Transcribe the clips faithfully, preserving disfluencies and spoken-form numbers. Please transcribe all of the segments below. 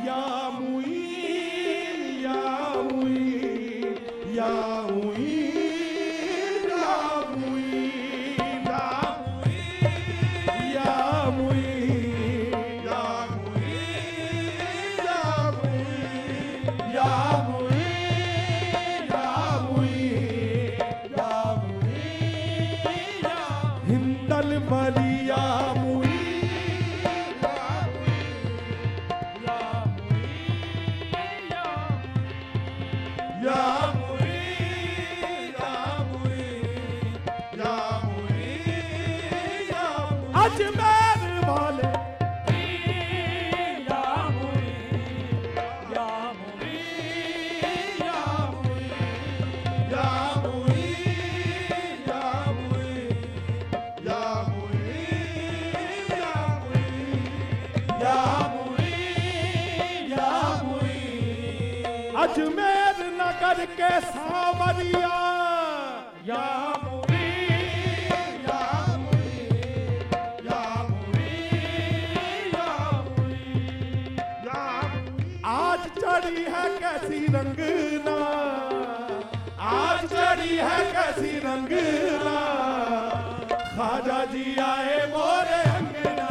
या मुईन या मुईन या मुईन या मुईन या मुईन या मुईन या मुईन या मुईन या मुईन या मुईन हिंदल बलिया अजमेर वाले या मुईन या मुईन या मुईन या मुईन या मुईन या मुईन या मुईन या मुईन अजमेर नगर के सावरिया या चढ़ी है कैसी रंगना आज चढ़ी है कैसी रंगना ख्वाजा जी आए मोरे अंगना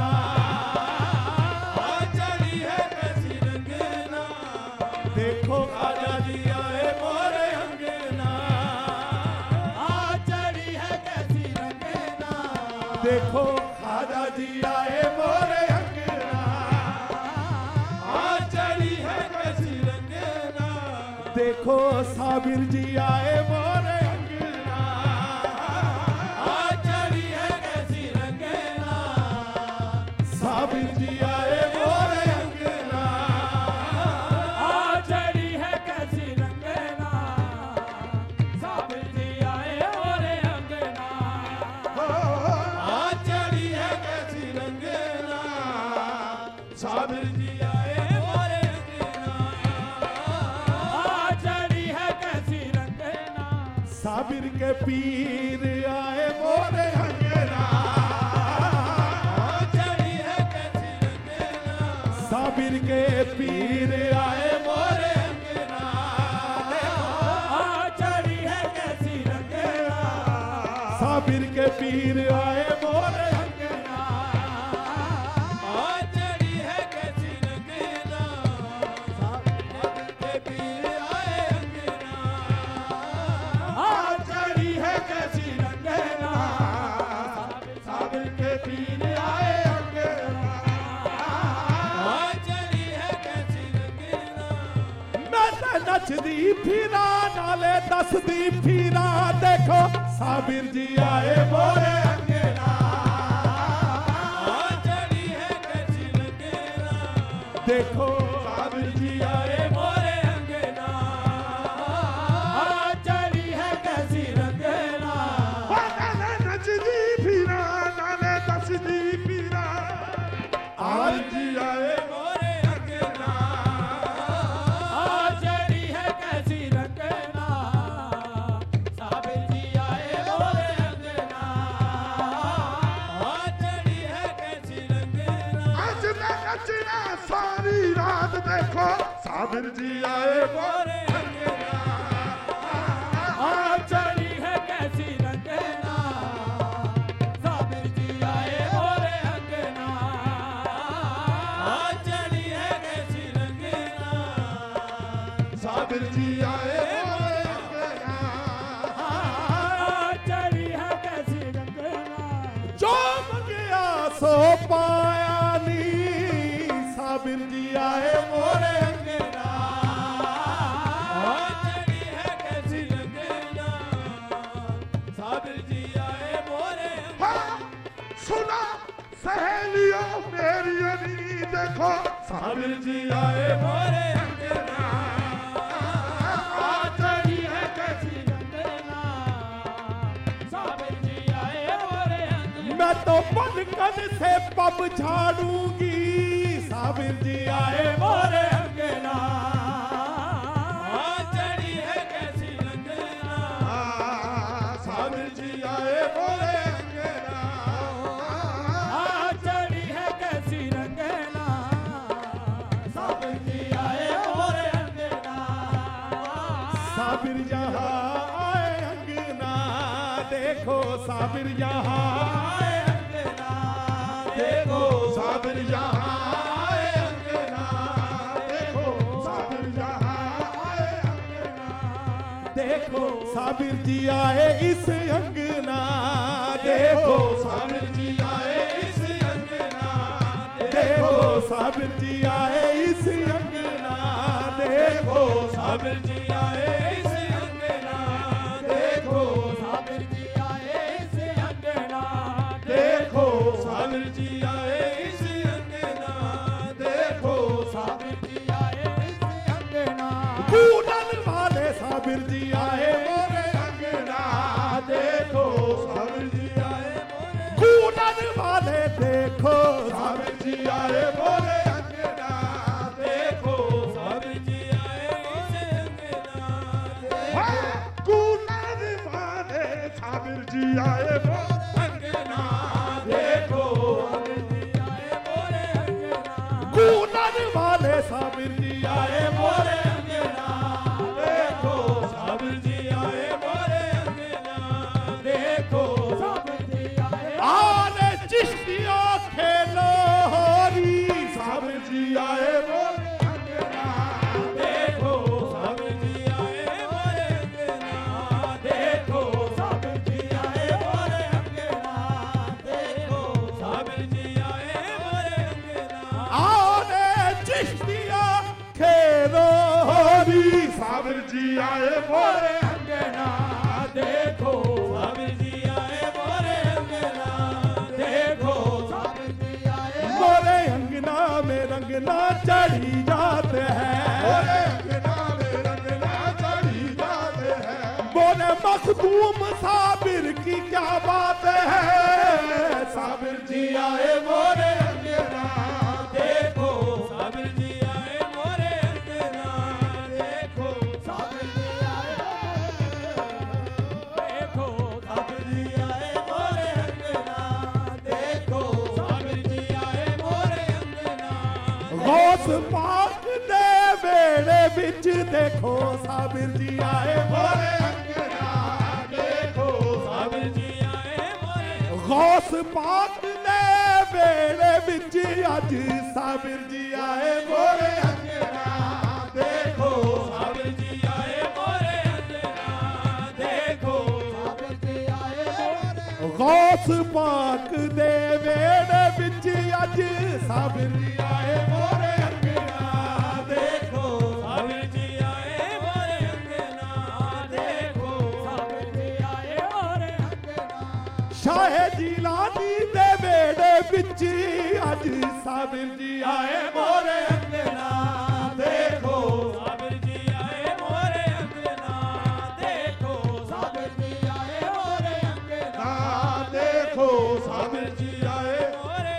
आज चढ़ी है कैसी रंगना देखो ख्वाजा जी आए मोरे अंगना आज चढ़ी है कैसी रंगना देखो ख्वाजा जी आए मोरे देखो साबिर जी आए मोरे अंगना आज चढ़ी है कैसी रंगना साबिर जी आए मोरे अंगना आज चढ़ी है कैसी रंगना साबिर जी आए मोरे अंगना आज चढ़ी है कैसी रंगना साबिर जी साबिर के पीर आए मोरे अंगना चढ़ी है कैसी रंगना साबिर के पीर आए मोरे अंगना चढ़ी है कैसी रंगना साबिर के पीर आए मोरे अंगना चढ़ी है कैसी रंगना साबिर के पीर आए चढ़ी है कैसी रंगना साबिर के पीर आए अंगना चढ़ी है कैसी रंगना मैं तो नचदी फिरा नाले दसदी फिरा देखो साबिर जी आए मोरे अंगना चढ़ी है कैसी रंगना देखो साबिर जी आए मोरे आज जी आए मोरे अंगना आज चढ़ी है कैसी रंगना साबिर जी आए मोरे अंगना आज चढ़ी है कैसी रंगना आज मैं नचना सारी रात देखो साबिर जी आए मोरे अंगना आज चढ़ी है कैसी रंगना साबिर जी आए मोरे अंगना साबिर जी आए मोरे अंगना चढ़ी है कैसी रंगना जो मंगया सो पाया नी साबिर जी आए मोरे अंगना चढ़ी है कैसी रंगना साबिर जी आए मोरे सुना सहेलियों मेरी देखो साबिर जी आए मोरे अंगना मैं तो बनकन से पब झाड़ूंगी साबिर जी आए मोरे अंगना चढ़ी है कैसी रंगना साबिर जी आए मोरे अंगना चढ़ी है कैसी रंगना साबिर जी साबिर यहाँ आए अंगना, देखो साबिर यहाँ आए अंगना, देखो साबिर यहाँ आए अंगना, देखो साबिर यहाँ आए अंगना, देखो साबिर जी आए इस अंगना, देखो साबिर जी आए इस अंगना, देखो साबिर जी आए इस अंगना, देखो साबिर जी आए इस अंगना, देखो साबिर जी आए इस अंगना, देखो साबिर जी आए इस अंगना, देखो साबिर जी आए इस अंगना, कूटन वाले साबिर जी आए मोरे अंगना, देखो साबिर जी आए कूटन वाले, देखो साबिर जी आए मोरे अंगना, देखो साबिर जी आए इस अंगना, कूटन वाले साबिर जी आए मोरे अंगना, देखो साबिर जी आए मोरे अंगना, कूटन वाले साबिर जी आए मोरे अंगना, देखो साबिर जी आए मोरे अंगना, देखो साबिर जी आए आने चिश्तियों खेलो होरी, साबिर जी आए मोरे अंगना, देखो साबिर जी आए मोरे अंगना, देखो साबिर जी आए मोरे अंगना, देखो साबिर जी आए मोरे अंगना, आने चिश्तियों खेलो होरी, साबिर जी आए मोरे अंगना, देखो साबिर जी आए मोरे अंगना, देखो साबिर जी आए मोरे अंगना में रंगना चढ़ी जाते हैं, मोरे अंगना में रंगना चढ़ी जाते हैं, मोरे मखदूम साबिर की क्या बात है, साबिर जी आए मोरे अंगना, देखो साबिर जी आए मोरे अंगना, देखो साबिर जी आए, देखो साबिर जी आए मोरे अंगना, देखो साबिर जी आए मोरे अंगना, गौस पाक दे बेड़े बिच, देखो साबिर जी आए मोरे अंगना, देखो साबिर जी आए मोरे, गौस पाक दे बेड़े बिच अज साबिर जी आए मोरे अंगना, देखो साबिर जी आए मोरे अंगना, देखो साबिर जी आए मोरे, गौस पाक दे बेड़े बिच अज साबिर जी आए मोरे अंगना, देखो साबिर जी आए मोरे अंगना, देखो साबिर जी आए मोरे अंगना, शाह जिलानी दे बेड़े बिच अज साबिर जी आए मोरे अंगना, देखो साबिर जी आए मोरे अंगना, देखो साबिर जी आए मोरे अंगना, देखो साबिर जी आए मोरे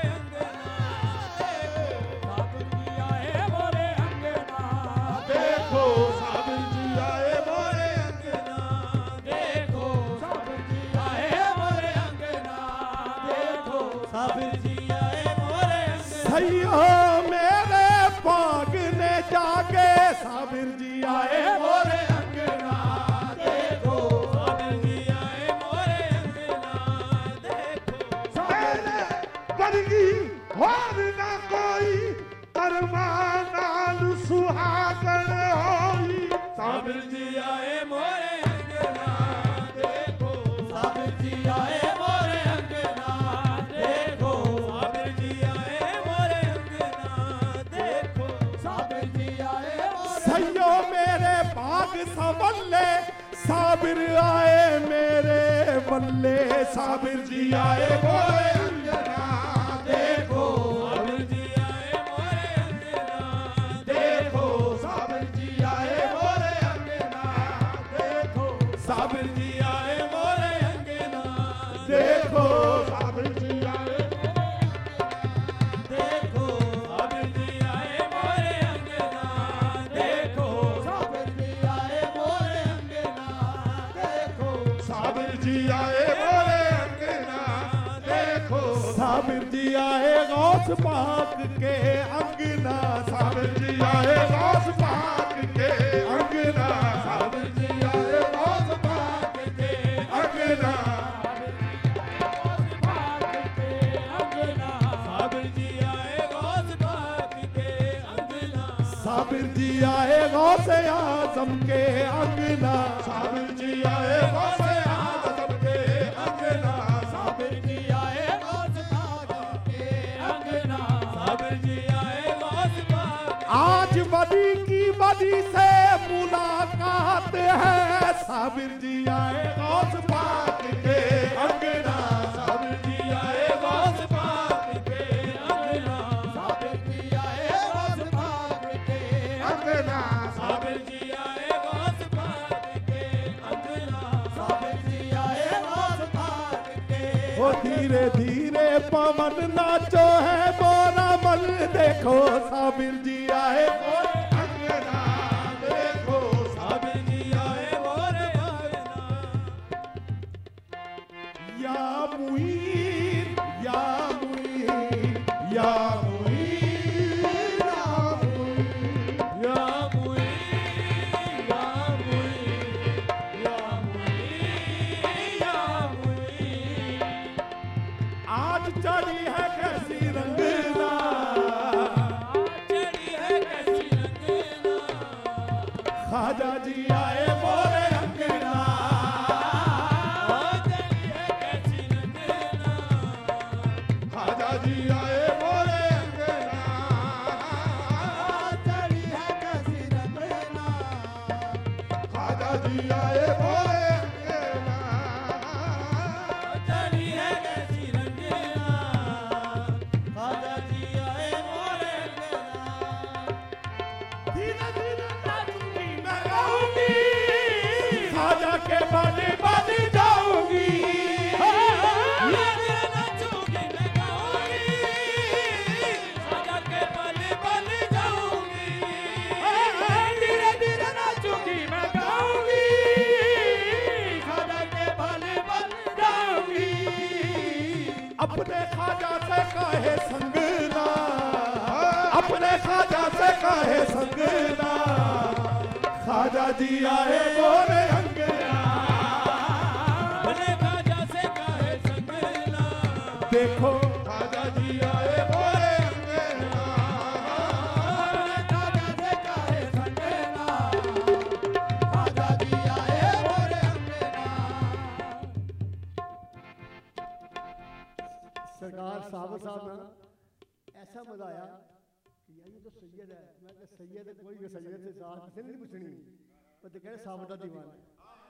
अंगना, देखो साबिर जी आए मोरे अंगना, देखो साबिर जी आए मोरे अंगना, देखो साबिर जी आए मोरे अंगना, सैया मेरे पाग ने जाके साबिर जी आए मोरे अंगना, देखो साबिर जी आए मोरे अंगना, देखो मेरे वर्गी और ना कोई अरमानाल सुहागन होई, साबिर जी आए मोरे अंगना, देखो साबिर जी आए मोरे अंगना, देखो साबिर जी आए मोरे अंगना, देखो साबिर जी आए मोरे, सैयो मेरे बाग संभले साबिर आए मेरे बल्ले, साबिर जी आए मोरे अंगना, देखो साबिर जी आए मोरे अंगना, देखो साबिर जी आए मोरे अंगना, देखो साबिर जी आए मोरे अंगना, देखो साबिर जी आए, देखो साबिर जी आए मोरे अंगना, देखो साबिर जी आए मोरे अंगना, देखो साबिर जी आए मोरे अंगना, देखो साबिर जी आए गौस पाक के अंगना, साबिर जी आए गौस पाक के अंगना, साबिर जी आए जी आए गौसे आजम के अंगना, साबिर जी आए गौसे आजम के अंगना, साबिर जी आए गौस आजम के अंगना, साबिर जी आए गौस पाक। आज बदी की बदी से मुलाकात है, साबिर जी आए गौस पाक के अंगना, साबिर जी आए गौस पाक के अंगना, साबिर जी आए गौस पाक के अंगना, साबिर जी आए गौस पाक के अंगना, साबिर जी आए गौस पाक के। वो धीरे धीरे पवन नाचो है बोरा मन, देखो साबिर जी आए बोरे अंगना, देखो साबिर जी आए बोरे अंगना। या मुईर या मुईर या मुईर या मुईर या मुईर या मुईर या मुईर या मुईर। आज चढ़ी है कैसी रंगना, चढ़ी है कैसी रंगना, खाजा जी आए बोरे अंगना, चढ़ी है कैसी रंगना, खाजा जी आए बोरे अंगना, चढ़ी है कैसी रंगना, खाजा जी आए बोरे अंगना, चढ़ी है कैसी रंगना, खाजा जी आए मोरे अंगना। धीरे धीरे नाचूंगी मैं गाऊंगी, खाजा के बाने बाने जाऊंगी, धीरे नाचूंगी मैं गाऊंगी, खाजा के बल बल जाऊंगी। धीरे धीरे नाचूंगी मैं गाऊंगी, खाजा के बल बल जाऊंगी। अपने खाजा से काहे संगना, अपने खाजा से काहे संगना, खाजा जी आए बोरे अंगना, अपने खाजा से काहे संगना, देखो खाजा जी आए बोरे अंगना, अपने खाजा से काहे संगना, खाजा जी आए मोरे अंगना। सरकार साहब साहब ना ऐसा मजा आया कि यार ये तो सैयद है। मैं तो सैयद है, कोई भी सैयद से साथ किसी ने नहीं पूछनी, पर तो कह साहब का दीवाना है।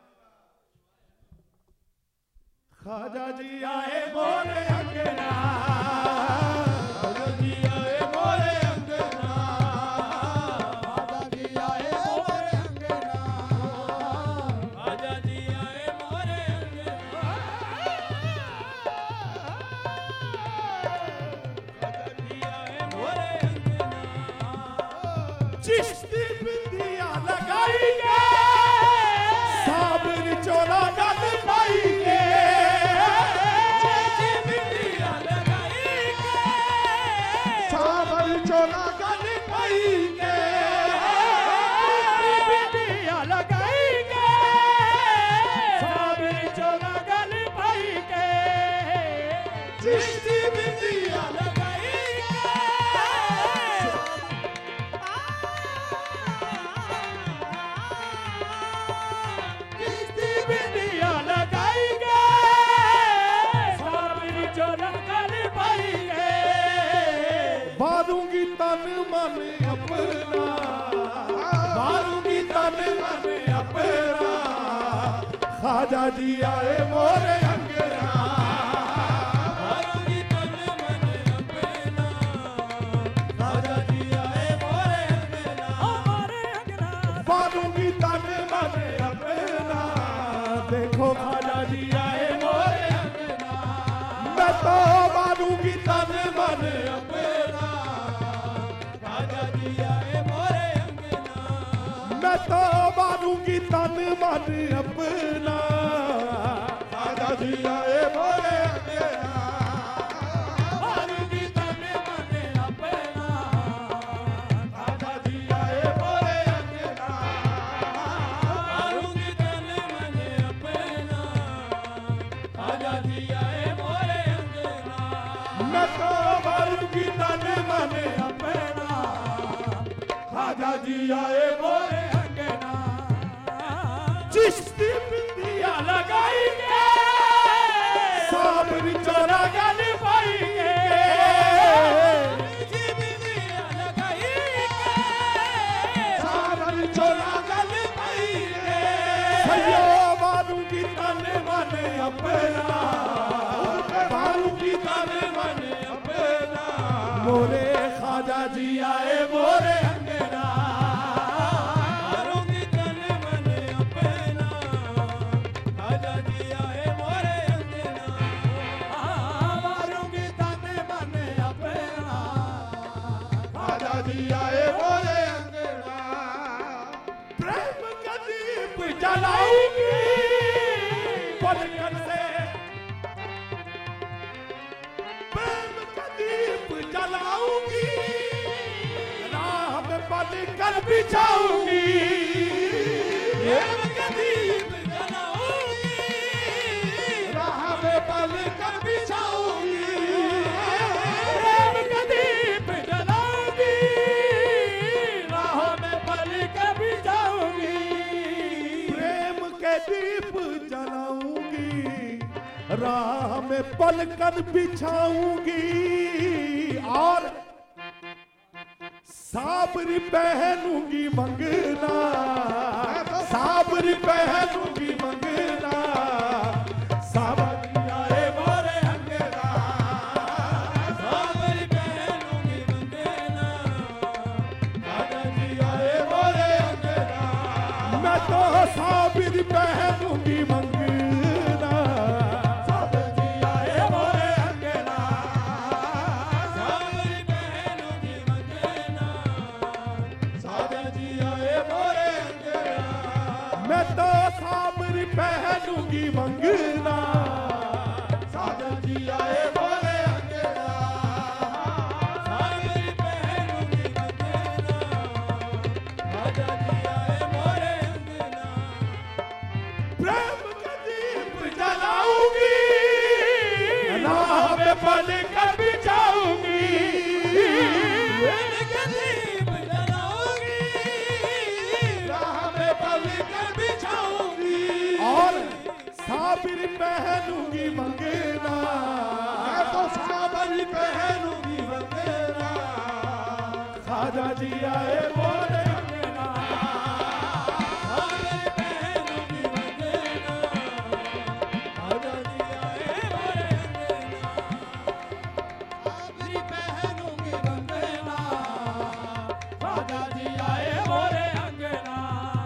खाजा जी आए बोरे अंगना, खाजा जी आए बोरे अंगना, खाजा जी आए मोरे अंगना, खाजा जी आए मोरे अंगना, खाजा जी आए मोरे अंगना। चिश्ती बिंदिया लगाई के, साबिर चोला गल पाई के, चिश्ती बिंदिया लगाई के, साबिर चोला गल पाई के, बिंदिया लगाई के, साबिर चोला गल पाई के, चिश्ती बिंदिया लगाई के। चिश्ती बिंदिया लगाई के, साबिर चोला गल पाई के। मारूंगी तन मन अपना, मारूंगी तन मन अपना, खाजा जी आए मोरे अंगना, मारूंगी तन मन अपना, खाजा जी आए मोरे अंगना, मोरे अंगना। मारूंगी तन मन अपना, देखो खाजा जी आए मोरे अंगना, मैं तो मारूंगी तन मन अपना, खाजा जी आए मोरे अंगना, मैं तो मारूंगी तन मन अपना, खाजा जी आए मोरे अंगना, मारूंगी तन मन अपना, खाजा जी आए मोरे अंगना, मारूंगी तन मन अपना, खाजा जी आए मोरे अंगना। मैं तो मारूंगी तन मन अपना, खाजा जी आए मोरे अंगना चिश्ती बिंदिया लगाएंगे साबरी चोरा गल पाएंगे जी बिंदिया लगाएंगे साबरी चोरा गल पाएंगे सैया मारूंगी तन मन अपना मारूंगी तन मन अपना मोरे ख्वाजा जी आए मोरे अंगना मारूंगी तन मन अपना ख्वाजा जी आए मोरे अंगना मारूंगी तन मन अपना ख्वाजा जी आए मोरे अंगना प्रेम का दीप जलाऊंगी पलकन से प्रेम का दीप जलाऊंगी राह में पलकन बिछाऊंगी प्रेम का दीप जलाऊंगी राह में पलकन बिछाऊंगी प्रेम का दीप जलाऊंगी राह में पलक बिछाऊंगी प्रेम के दीप जलाऊंगी राह में पलकन बिछाऊंगी और साबरी पहनूंगी मंगना साबरी पहनूंगी मंगना साबरी आए मोरे अंगना साबरी पहनूंगी मंगना ख्वाजा जी आए मोरे अंगना मैं तो साबरी पहनूंगी मंगना साबरी आए मोरे अंगना साबरी पहनूंगी मंगना साबरी जी आए मोरे अंगना मैं तो साबरी पहनूंगी मंगना साबरी जी आए मोरे अंगना साबरी पहनूंगी मंगना ख्वाजा जी आए मोरे अंगना प्रेम का दीप जलाऊंगी राह में पलकन बिछाऊंगी प्रेम का दीप जलाऊंगी राह में पलक बिछाऊंगी और साबरी पहनूंगी मंगना मैं तो साबरी पहनूंगी मंगना ख्वाजा जी आए मोरे अंगना साबरी पहनूंगी मंगना ख्वाजा जी आए मोरे अंगना साबरी पहनूंगी मंगना ख्वाजा जी आए मोरे अंगना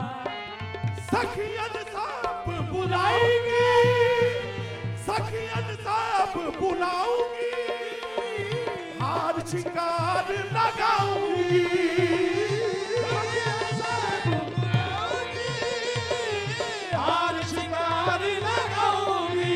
सखियन साहब बुलाएंगे सखियन साहब बुलाऊंगी हार शिकार लगाऊंगी हार शिकार लगाऊंगी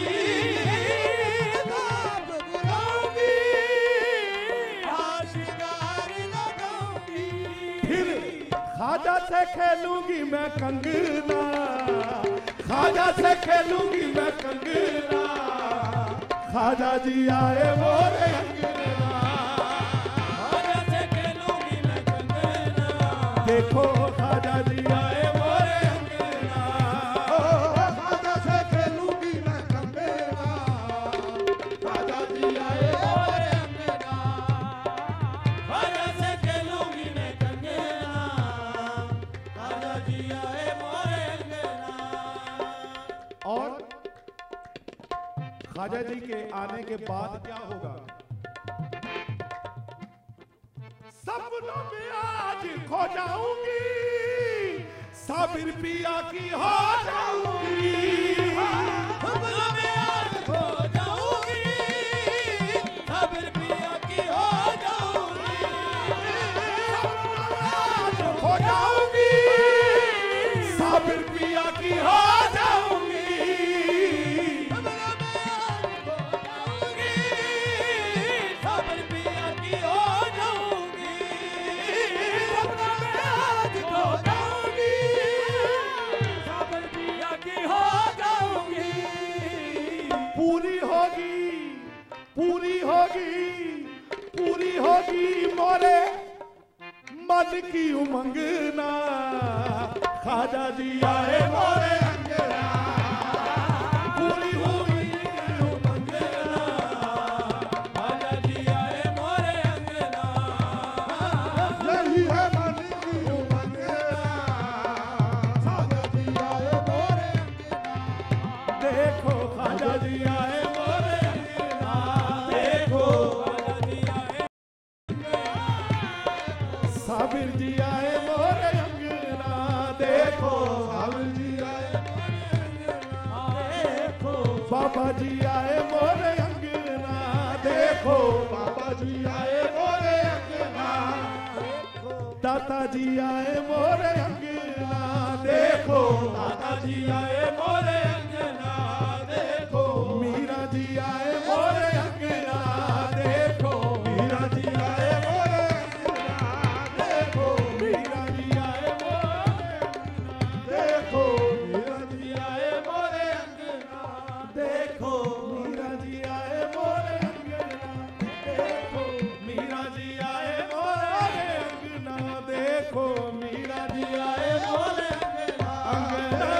साब बुलाऊंगी हार शिकार लगाऊंगी फिर ख्वाजा से खेलूंगी मैं कंगना ख्वाजा से खेलूंगी मैं कंगना ख्वाजा जी आए मोरे अंगना ख्वाजा से खेलूंगी मैं कंगना देखो ख्वाजा जी आए मोरे अंगना ख्वाजा से खेलूंगी मैं कंगना ख्वाजा जी आए मोरे अंगना ख्वाजा से खेलूंगी मैं कंगना ख्वाजा जी आए मोरे अंगना और ख्वाजा जी के आने के बाद क्या होगा सपनों में आज खो जाऊंगी साबिर पिया की हो जाऊंगी सपनों में आज खो जाऊंगी साबिर पिया की हो जाऊंगी आज खो जाऊंगी साबिर पिया की हो जाऊंगी साबिर पिया की हो जाऊंगी सपनों में आज खो जाऊंगी साबिर पिया की हो जाऊंगी मन की उमंगना ख्वाजा जी आए मोरे अंगना पूरी हुई उमंगना ख्वाजा जी आए मोरे अंगना यही है मन की उमंगना ख्वाजा जी आए मोरे अंगना देखो ख्वाजा जी आए मोरे अंगना देखो ख्वाजा जी आए साबिर जी आए मोरे अंगना देखो साबिर जी आए देखो बाबा जी आए मोरे अंगना देखो बाबा जी आए मोरे अंगना दाता जी आए मोरे अंगना देखो दाता जी आए मोरे अंगना देखो मीरा जी आए मोरे अंगना देखो मीरा जी आए मोरे अंगना देखो मीरा जी आए मोरे अंगना देखो मीरा जी आए मोरे अंगना देखो मीरा जी आए मोरे अंगना देखो मीरा जी आए मोरे अंगना देखो मीरा जी आए मोरे अंगना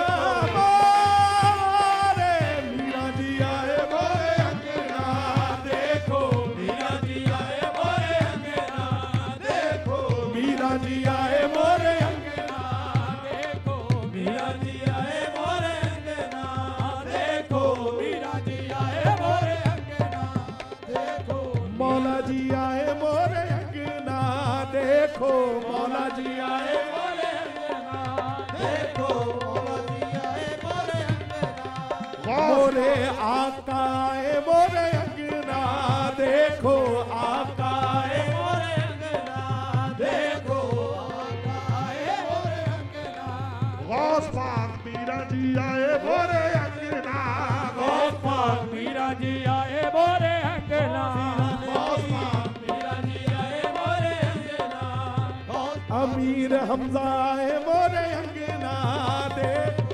मोरे मीरा जी आए मोरे अंगना देखो मीरा जी आए मोरे अंगना देखो मीरा जी आए मोरे अंगना देखो मीरा जी आए मोरे अंगना देखो मीरा जी आए मोरे अंगना देखो मौला जी आए मोरे अंगना देखो मौला जी आए मोरे अंगना देखो मौला जी आए मोरे अंगना मोरे आका आए मोरे अंगना देखो आका आए मोरे अंगना देखो आका आए मोरे अंगना गौस पाक मीरा जी आए मोरे अंगना गौस पाक मीरा जी आए मोरे अंगना गौस पाक मीरा जी आए मोरे अंगना अमीर हमजा आए मोरे अंगना देखो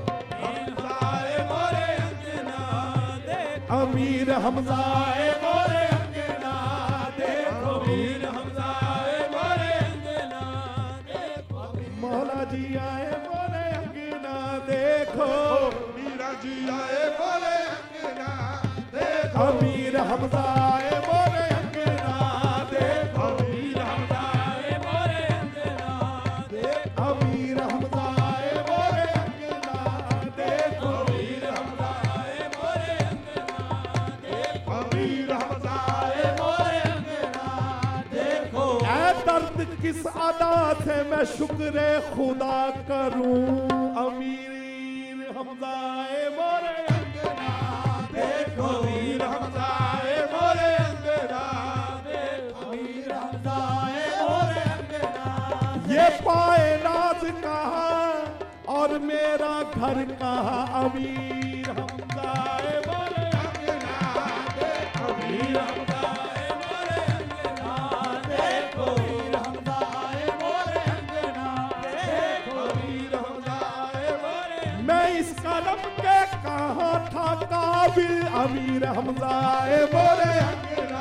मीर हमजा आए मोरे अंगना देखो अमीर हमजा आए मोरे अंगना देखो मीर हमजा आए मोरे अंगना देखो मौला जी आए मोरे अंगना देखो मीरा जी आए मोरे अंगना देखो अमीर हमजा आए मोरे अंगना देखो मीर हमजा आए मोरे अंगना देखो अमीर हमजा आए मोरे अंगना देखो मीर हमजा आए मोरे अंगना देखो अमीर हमजा आए मोरे अंगना देखो ऐ दर्द किस अदा से मैं शुक्र खुदा करूं अमीर हमजा आए मोरे अंगना देखो मीर हमजा आए मोरे अंगना देखो मीर हमजा आए मोरे अंगना ये पाए नाज कहाँ और मेरा घर कहाँ अमीर हमजा आए मोरे अंगना देखो मीर हमजा आए मोरे अंगना देखो मीर हमजा आए मोरे अंगना देखो मीर हमजा आए मोरे मैं इस कलम के कहाँ था काबिल अमीर हमजा आए मोरे अंगना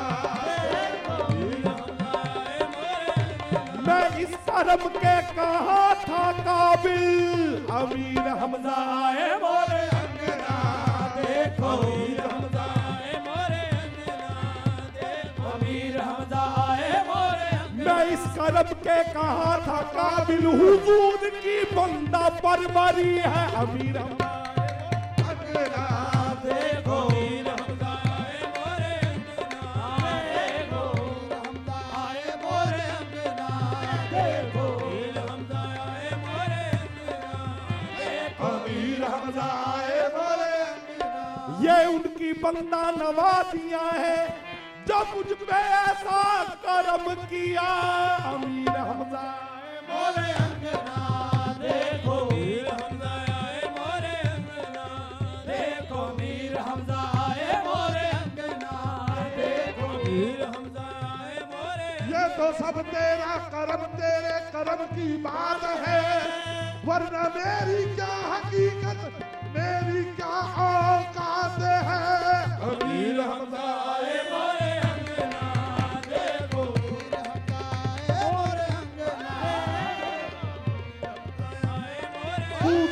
मैं इस कलम के कहाँ था काबिल अमीर हमजा आए मोरे अंगना देखो मीर हमजा आए मोरे अंगना देखो मीर हमजा आए मोरे अंगना मैं इस कलम के कहाँ था काबिल हुजूर की बंदा परवरी है अमीर हमजा आए अंगना देखो मीर हमजा आए मोरे अंगना देखो हमजा आए मोरे अंगना देखो मीर हमजा आए मोरे अंगना देखो अमीर हमजा आए मोरे अंगना ये उनकी बंदा नवाजियां है जब मुझ पे ऐसा करम किया अमीर हमजा आए मोरे अंगना देखो मीर हमजा आए मोरे अंगना देखो मीर हमजा आए मोरे अंगना देखो मीर हमजा आए मोरे ये तो सब तेरा करम तेरे करम की बात है वरना मेरी क्या हकीकत मेरी क्या औकात है अमीर हमजा आए मोरे अंगना देखो मीर हमजा आए मोरे अंगना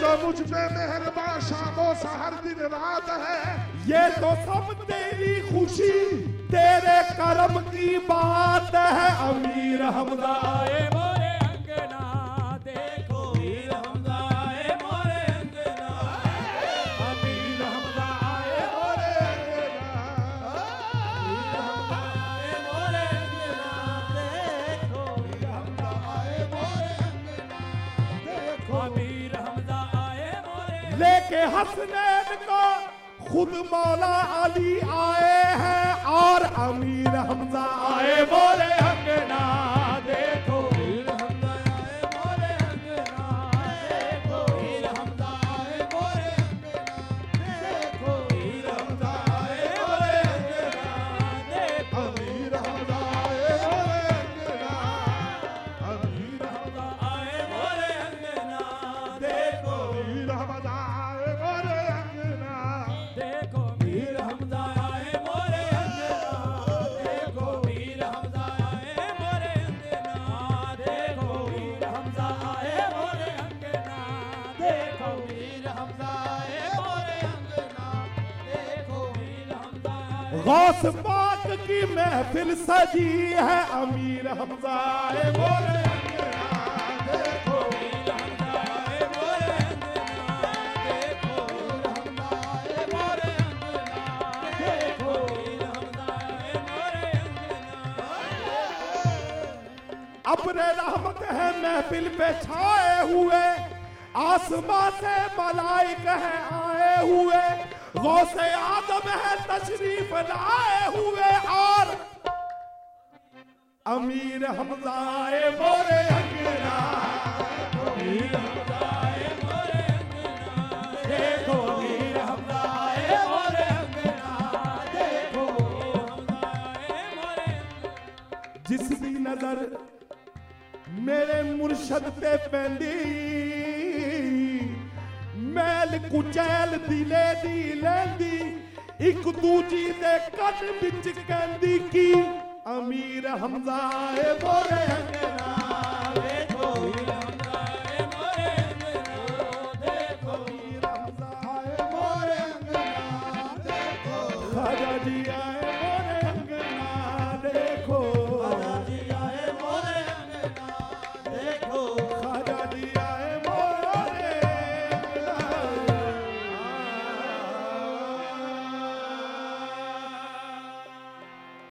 जो मुझ पे मेहरबान शामो सहर दिन रात है, ये तो सब तेरी खुशी तेरे करम की बात है। अमीर हमजा आए मोरे अंगना, देखो मीर हमजा आए मोरे अंगना, अमीर हमजा आए मोरे अंगना, मीर हमजा आए मोरे अंगना, देखो मीर हमजा आए मोरे अंगना, देखो अमीर हमजा आए मोरे। लेके हसनैन को खुद मौला अली आए हैं और अमीर हमजा आए मोरे अंगना, देखो मीर हमजा आए मोरे अंगना, देखो मीर हमजा आए मोरे अंगना, देखो मीर हमजा आए मोरे अंगना, देखो मीर हमजा आए मोरे अंगना, अमीर हमजा आए मोरे अंगना, देखो मीर हमजा आए मोरे अंगना, देखो मीर हमजा आए मोरे अंगना, देखो मीर हमजा आए मोरे अंगना, देखो मीर हमजा आए मोरे अंगना, देखो मीर हमजा आए मोरे अंगना, देखो मीर हमजा आए। गौस पाक की महफिल सजी है, अमीर हमजा आए मोरे अंगना, देखो मीर हमजा आए मोरे अंगना, देखो मीर हमजा आए मोरे अंगना, देखो मीर हमजा आए मोरे अंगना। अपने रहमत है महफिल पे छाए हुए, आसमां से मलाइक है आए हुए, गौसे आदम है तशरीफ लाए हुए और अमीर हमजा आए मोरे अंगना, अमीर हमजा आए मोरे अंगना, देखो अमीर हमजा आए मोरे अंगना, देखो मीर हमजा आए मोरे अंगना। जिस दी नजर मेरे मुर्शद ते पैंदी, मैल कुचैल दिले दी लैंदी, एक दूजी दे कद विच कहंदी की अमीर हमजा आए मोरे अंगना।